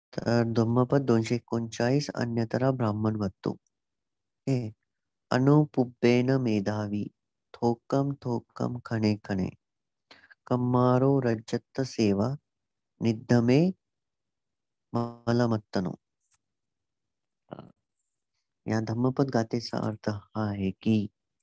तर धम्मपद 239 अन्यतरा ब्राह्मण वत्तु. हे अनुपुब्बेन मेधावी थोकम थोकम खणे खणे कम्मारो रज्जत सेवा निद्धमे मलमत्तनो. या धम्मपद गाथेचा अर्थ हा आहे की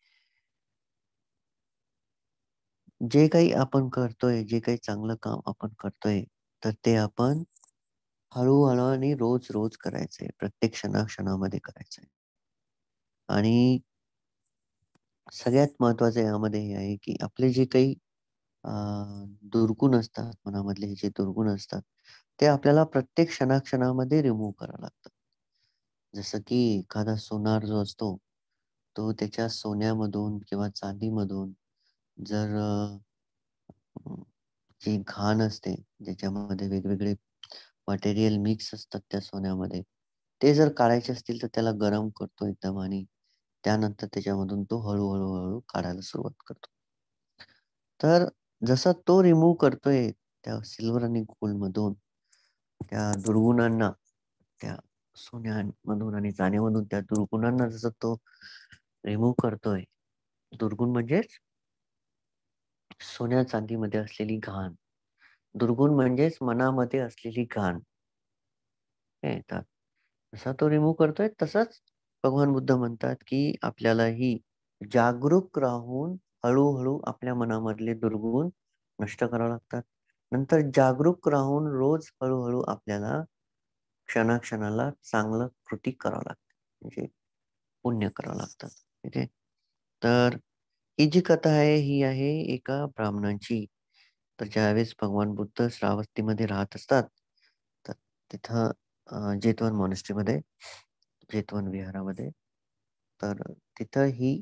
जे काही आपण करतोय, जे काही चांगलं काम आपण करतोय, तर ते आपण हळूहळू आणि रोज रोज करायचंय, प्रत्येक क्षणाक्षणामध्ये करायचंय. आणि सगळ्यात महत्वाचं यामध्ये हे आहे की आपले जे काही अ, दुर्गुण असतात, मनामधले जे दुर्गुण असतात, ते आपल्याला प्रत्येक क्षणाक्षणामध्ये रिमूव्ह करावं लागतं. जसं की एखादा सोनार जो असतो, तो त्याच्या सोन्यामधून किंवा चांदीमधून जर अं, जी घाण असते, ज्याच्यामध्ये वेगवेगळे मटेरियल मिक्स असतात त्या सोन्यामध्ये, ते जर काढायचे असतील तर त्याला गरम करतो एकदम आणि त्यानंतर त्याच्यामधून तो हळू काढायला सुरुवात करतो. तर जसा तो रिमूव्ह करतोय त्या सिल्वर आणि गोल्डमधून त्या दुर्गुणांना, त्या सोन्यामधून आणि चांदीमधून त्या दुर्गुणांना जसं तो रिमूव्ह करतोय, दुर्गुण म्हणजेच सोन्या चांदीमध्ये असलेली घाण. दुर्गुण म्हणजेच मनामध्ये असलेली घाण. हे तर जसा तो रिमूव्ह करतोय तसंच भगवान बुद्ध म्हणतात, की आपल्यालाही जागरूक राहून हळू आपल्या मनामधले दुर्गुण नष्ट करावे लागतात. नंतर जागरूक राहून रोज हळू आपल्याला क्षणाक्षणाला चांगलं कृती करावं लागतं. म्हणजे पुण्य करावं लागतं. ठीक आहे. तर ही जी कथा आहे ही आहे एका ब्राह्मणाची. तर ज्यावेळेस भगवान बुद्ध श्रावस्तीमध्ये राहत असतात, तर तिथं जेतवन मॉनेस्ट्रीमध्ये, जेतवन विहारामध्ये, तर तिथं ही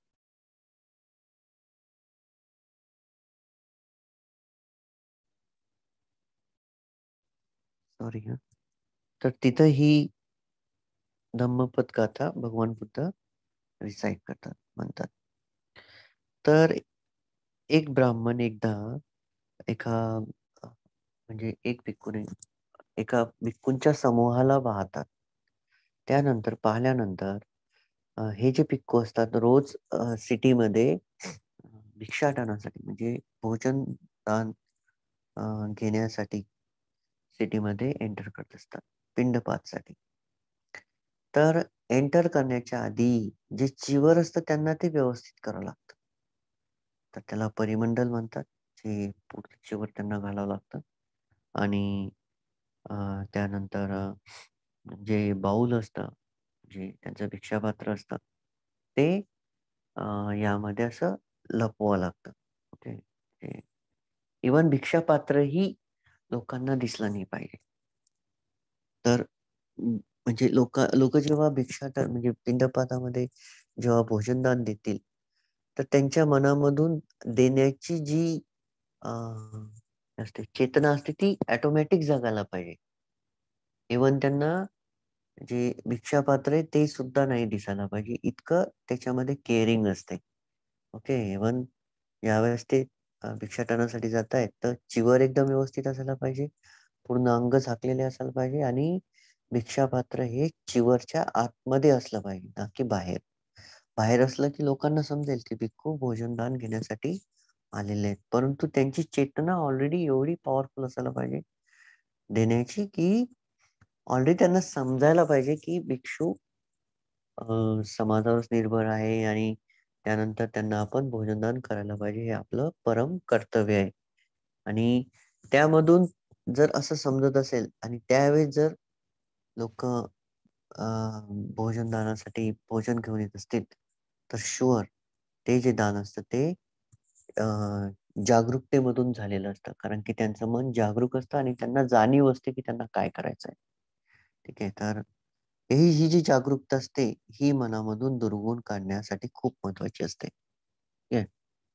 सॉरी हां. तर तिथं ही धम्मपद गाथा भगवान बुद्ध रिसाईट करतात, म्हणतात. तर एक ब्राह्मण एकदा एका म्हणजे एक भिक्खूने एका भिक्खूंच्या समूहाला पाहतात. त्यानंतर पाहिल्यानंतर हे जे भिक्खू असतात रोज सिटीमध्ये भिक्षाटनासाठी म्हणजे भोजन दान अ, घेण्यासाठी सिटीमध्ये एंटर करत असतात, पिंडपातसाठी. तर एंटर करण्याच्या आधी जे चिवर असतं त्यांना ते व्यवस्थित करावं लागतं. तर त्याला परिमंडल म्हणतात. जे पूर्ण चिवर त्यांना घालावं लागतं आणि अ, त्यानंतर जे बाऊल असतं, जे त्यांचं भिक्षापात्र असतं, ते अ, यामध्ये असं लपवावं लागतं. ओके. इव्हन भिक्षापात्रही लोकांना दिसलं नाही पाहिजे. तर म्हणजे लोक जेव्हा भिक्षाटन म्हणजे पिंडपातामध्ये जेव्हा भोजनदान देतील, तर त्यांच्या मनामधून देण्याची जी अ, असते चेतना असते ती ऑटोमॅटिक जगायला पाहिजे. इव्हन त्यांना जे भिक्षापात्र आहे ते सुद्धा नाही दिसायला पाहिजे. इतकं त्याच्यामध्ये केअरिंग असते. ओके. इव्हन ज्यावेळेस ते भिक्षाटनासाठी जातायत, तर चिवर एकदम व्यवस्थित असायला पाहिजे. पूर्ण अंग झाकलेले असायला पाहिजे आणि भिक्षापात्र हे चिवरच्या आतमध्ये असलं पाहिजे, ना की बाहेर. बाहेर असलं की लोकांना समजेल की भिक्खू भोजनदान घेण्यासाठी आलेले आहेत. परंतु त्यांची चेतना ऑलरेडी एवढी पॉवरफुल असायला पाहिजे देण्याची, की ऑलरेडी त्यांना समजायला पाहिजे की भिक्षू समाजावरच निर्भर आहे आणि त्यानंतर त्यांना आपण भोजनदान करायला पाहिजे. हे आपलं परम कर्तव्य आहे. आणि त्यामधून जर असं समजत असेल आणि त्यावेळेस जर लोकं अ, भोजनदानासाठी भोजन घेऊन येत असतील, तर शुअर ते जे दान असतं ते अ, जागरूकतेमधून झालेलं असतं. कारण की त्यांचं मन जागरूक असतं आणि त्यांना जाणीव असते की त्यांना काय करायचंय. ठीक आहे. तर ही जी जागरूकता असते, ही मनामधून दुर्गुण काढण्यासाठी खूप महत्वाची असते. ठीक आहे.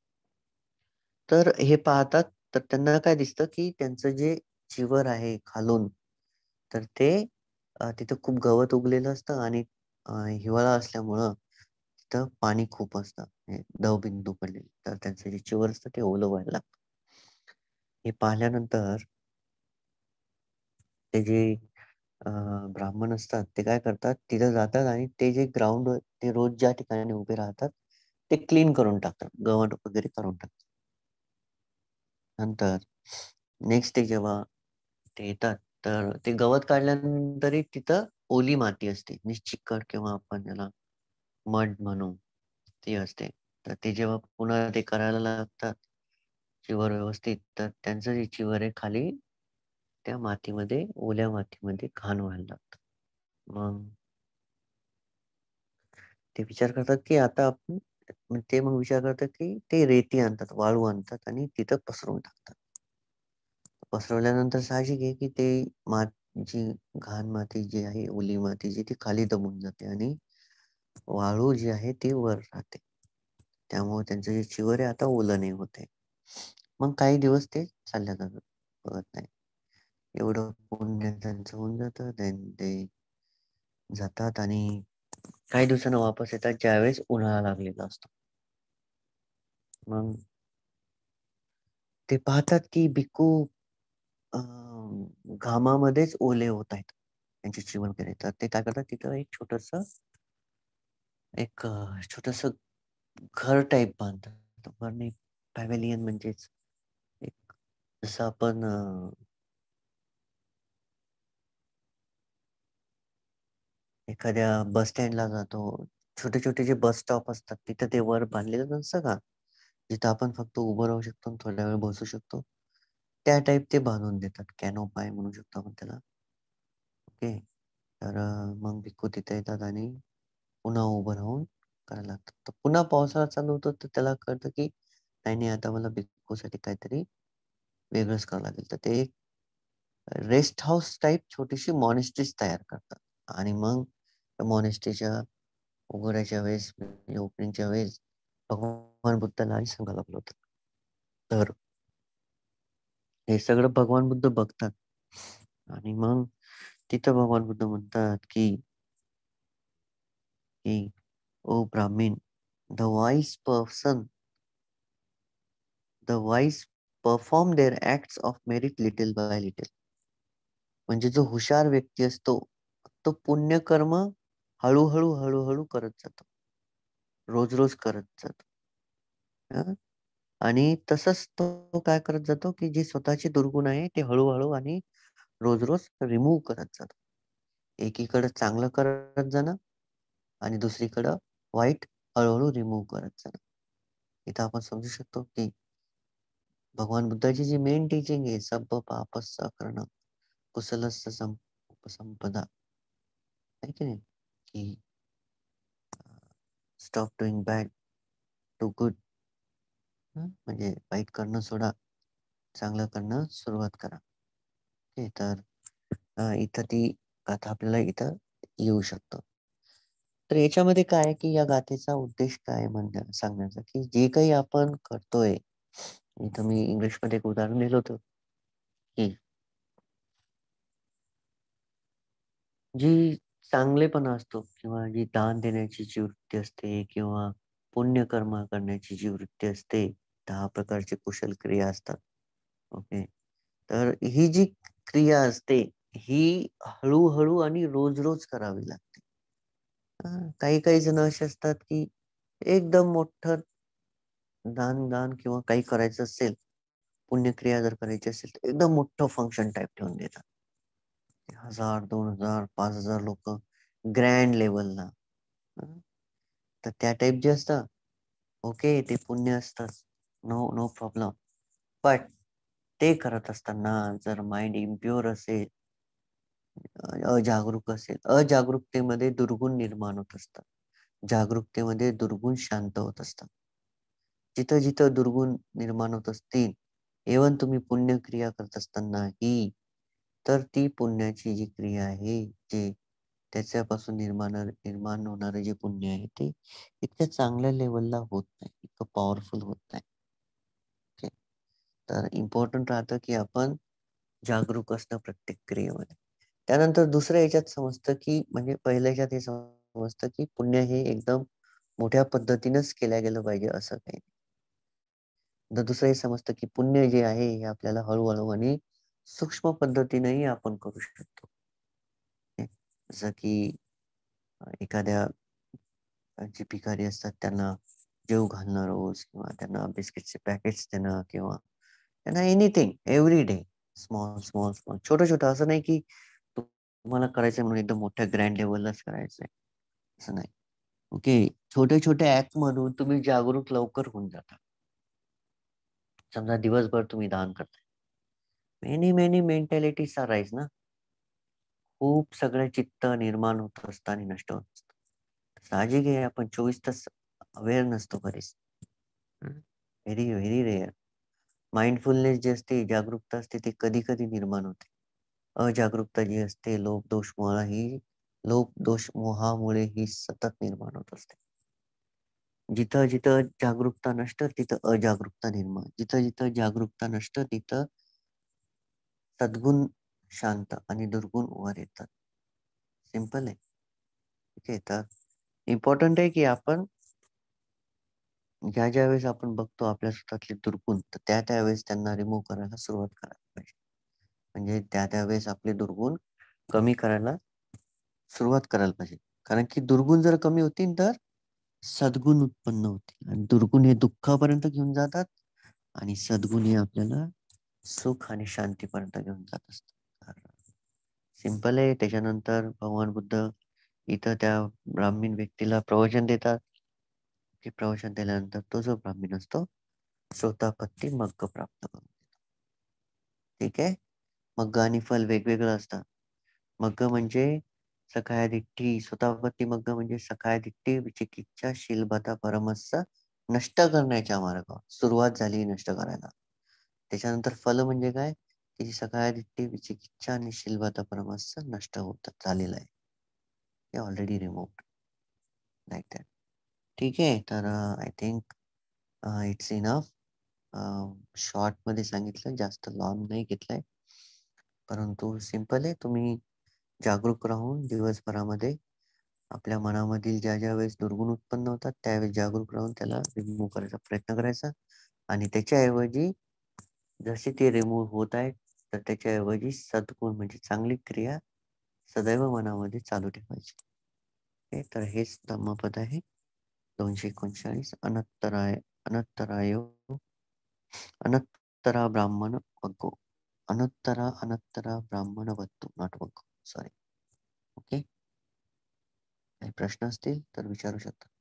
तर हे पाहतात, तर त्यांना काय दिसतं, की त्यांचं जे चिवर आहे खालून, तर ते तिथं खूप गवत उगलेलं असतं आणि हिवाळा असल्यामुळं तिथं पाणी खूप असतं. म्हणजे दवबिंदू पडलेले. तर त्यांचं जे चिवर असतं ते ओलं व्हायला लागतं. हे पाहिल्यानंतर ते जे ब्राह्मण असतात ते काय करतात, तिथं जातात आणि ते जे ग्राउंड ते रोज ज्या ठिकाणी उभे राहतात ते क्लीन करून टाकतात, गवत वगैरे काढून टाकतात. नंतर नेक्स्ट डे जेव्हा ते येतात, तर ते गवत काढल्यानंतरही तिथं ओली माती असते, चिकट किंवा आपण त्याला मड म्हणू, ती असते. तर ते जेव्हा पुन्हा ते करायला लागतात चिवर व्यवस्थित, तर त्यांचं जे चिवर आहे खाली त्या मातीमध्ये, ओल्या मातीमध्ये घाण व्हायला लागतं. मग ते विचार करतात, की आता आपण ते मग विचार करतात, की ते रेती आणतात, वाळू आणतात आणि तिथं पसरवून टाकतात. पसरवल्यानंतर साहजिक आहे, की ते मात जी घाण माती जी आहे, ओली माती जी ती खाली दबून जाते आणि वाळू जी आहे ती वर राहते. त्यामुळे त्यांचं जे चिवर आहे आता ओलं नाही होत आहे. मग काही दिवस ते चालल्या जातात, बघत नाही. एवढं पुण्य त्यांचं होऊन जातं. देन ते जातात आणि काही दिवसांनी वापस येतात, ज्यावेळेस उन्हाळा लागलेला असतो. मग ते पाहतात, की भिक्खू अ, घामामध्येच ओले होत आहेत. त्यांची चिवण वगैरे. तर ते काय करतात, तिथं एक छोटंसं घर टाइप बांधतात. घर नाही, पॅव्हेलियन म्हणजेच एक जसं आपण एखाद्या बस स्टँडला जातो. छोटे-छोटे जे बस स्टॉप असतात, तिथं ते वर बांधलेलं नसतं का? जिथं आपण फक्त उभं राहू शकतो आणि थोड्या वेळ बसू शकतो. त्या टाइप ते बांधून देतात. कॅनोपाय म्हणू शकतो आपण त्याला. ओके. तर मग भिक्खू तिथे येतात आणि पुन्हा उभं राहून करायला लागतात. तर पुन्हा पावसाळा चालू होतो, तर त्याला कळतं, की नाही, नाही आता मला भिक्खूसाठी काहीतरी वेगळंच करावं लागेल. तर ते एक रेस्ट हाऊस टाइप छोटीशी मॉनेस्ट्रीज तयार करतात आणि मग त्या मॉनेस्ट्रीच्या उघडायच्या वेळेस म्हणजे ओपनिंगच्या वेळेस भगवान बुद्धाला आणि संघाला बोलवतात. तर हे सगळं भगवान बुद्ध बघतात आणि मग तिथं भगवान बुद्ध म्हणतात, की "O Brahmin, the wise person the wise perform their acts of merit little by little." म्हणजे जो हुशार व्यक्ती असतो, तो पुण्यकर्म हळू-हळू, हळू करत जातो. रोज-रोज करत जातो. हां. आणि तसंच तो काय करत जातो, की जे स्वतःचे दुर्गुण आहे, ते हळू आणि रोज-रोज रिमूव्ह करत जातो. एकीकडे चांगलं करत जाणं आणि दुसरीकडं वाईट हळू रिमूव्ह करत जाणं. इथं आपण समजू शकतो, की भगवान बुद्धाची जी मेन टीचिंग आहे, "सब्बं पापस्स करणं, कुशलस्य उपसंपदा." आहे की नाही? की stop doing bad, do good. म्हणजे वाईट करणं सोडा, चांगलं करणं सुरुवात करा. ओके. तर इथं ती गाथा आपल्याला इथं येऊ शकतं. तर याच्यामध्ये काय आहे, की या गाथेचा उद्देश काय आहे सांगण्याचा, की जे काही आपण करतोय, इथं मी इंग्लिशमध्ये एक उदाहरण दिलं होतं, की जी चांगलेपणा असतो किंवा जी दान देण्याची जी वृत्ती असते किंवा पुण्यकर्म करण्याची जी वृत्ती असते, 10 प्रकारची कुशल क्रिया असतात. ओके. तर ही जी क्रिया असते, ही हळू आणि रोज-रोज करावी लागते. काही-काही जण असे असतात, की एकदम मोठं दान किंवा काही करायचं असेल, पुण्यक्रिया जर करायची असेल, तर एकदम मोठं फंक्शन टाइप ठेवून देतात. 1000, 2000, 5000 लोकं ग्रँड लेव्हलला. हं. तर त्या टाइप जे असतं, ओके, ते पुण्य असतं. No problem. बट ते करत असताना जर माइंड इम्प्युअर असेल, अजागरूक असेल, अजागरूकतेमध्ये दुर्गुण निर्माण होत असतात. जागरूकतेमध्ये दुर्गुण शांत होत असतात. जिथं-जिथं दुर्गुण निर्माण होत असतील, इव्हन तुम्ही पुण्यक्रिया करत असतानाही, तर ती पुण्याची जी क्रिया आहे, जे त्याच्यापासून निर्माण होणारं जे पुण्य आहे, ते इतक्या चांगल्या लेव्हलला होत नाही, इतकं पॉवरफुल होत नाही. ओके. तर इम्पोर्टंट राहतं, की आपण जागरूक असणं प्रत्येक क्रियेमध्ये. त्यानंतर दुसऱ्या ह्याच्यात समजतं, की म्हणजे पहिल्या ह्याच्यात हे समजतं, की पुण्य हे एकदम मोठ्या पद्धतीनंच केलं गेलं पाहिजे असं काही नाही. तर दुसरं हे समजतं, की पुण्य जे आहे हे आपल्याला हळू आणि सूक्ष्म पद्धतीनेही आपण करू शकतो. जसं की एखाद्या जे भिकारी असतात त्यांना जेवू घालणं रोज किंवा त्यांना बिस्किटचे पॅकेट्स देणं किंवा त्यांना anything every day small, small, small छोटं-छोटं असं नाही की तुम्हाला करायचंय म्हणून एकदम मोठ्या ग्रँड लेव्हललाच करायचंय, असं नाही. ओके. छोट्या-छोट्या ॲक्टमधून तुम्ही जागरूक लवकर होऊन जाता. समजा दिवसभर तुम्ही दान करताय. मेनी, मेनी मेंटॅलिटीज अराईज ना. खूप सगळं चित्त निर्माण होत असतं आणि नष्ट होत असतं. साहजिक आहे आपण 24 तास अवेअर नसतो कधीच. Very, very rare. माइंडफुलनेस जी असते, जागरूकता असते ती कधी-कधी निर्माण होते. अजागरूकता जी असते, लोभ-दोष मोहामुळे ही सतत निर्माण होत असते. जिथं-जिथं जागरूकता नसतं, तिथं अजागरूकता निर्माण. जिथं-जिथं जागरूकता नसतं, तिथं सद्गुण शांत आणि दुर्गुण वर येतात. सिंपल आहे. ठीक आहे. तर इम्पोर्टंट आहे की आपण ज्या-ज्या वेळेस आपण बघतो आपल्या स्वतःतले दुर्गुण, तर त्या-त्या वेळेस त्यांना रिमूव्ह करायला सुरुवात करायला पाहिजे. म्हणजे त्या-त्या वेळेस आपले दुर्गुण कमी करायला सुरुवात करायला पाहिजे. कारण की दुर्गुण जर कमी होतील, तर सद्गुण उत्पन्न होतील आणि दुर्गुण हे दुःखापर्यंत घेऊन जातात आणि सद्गुण हे आपल्याला सुख आणि शांतीपर्यंत घेऊन जात असतात. तर सिंपल आहे. त्याच्यानंतर भगवान बुद्ध इथं त्या ब्राह्मीण व्यक्तीला प्रवचन देतात. ते प्रवचन दिल्यानंतर तो जो ब्राह्मण असतो, स्वतःपत्ती मग्ग प्राप्त करून घेतो. ठीक आहे. मग्ग आणि फल वेगवेगळं असतं. मग्ग म्हणजे सखाय दिठ्ठी, स्वतःपत्ती मग्ग म्हणजे सखाय दिठ्ठी विचिकिच्छा शीलबता परमस्स नष्ट करण्याच्या मार्गावर सुरुवात झाली नष्ट करायला. त्याच्यानंतर फल म्हणजे काय? त्याची सखाय दिठ्ठी विचिकिच्छा आणि शीलबता परमस्स नष्ट होत झालेलं आहे. ते ऑलरेडी रिमूव्हड लाइक दॅट. ठीक आहे. तर आय थिंक इट्स इनफ. शॉर्टमध्ये सांगितलं, जास्त लाँग नाही घेतलंय. परंतु सिंपल आहे. तुम्ही जागरूक राहून दिवसभरामध्ये आपल्या मनामधील ज्या-ज्या वेळेस दुर्गुण उत्पन्न होतात, त्यावेळेस जागरूक राहून त्याला रिमूव्ह करायचा प्रयत्न करायचा आणि त्याच्याऐवजी जसे ते रिमूव्ह होत आहेत, तर त्याच्याऐवजी सद्गुण म्हणजे चांगली क्रिया सदैव मनामध्ये चालू ठेवायची. ओके. तर हेच धम्मपद आहे. 239 अनंतरायो अनंतरा ब्राह्मण वग्गो. अनंतरा ब्राह्मण वद्दो, नॉट वग्गो. सॉरी. ओके. काही प्रश्न असतील तर विचारू शकता.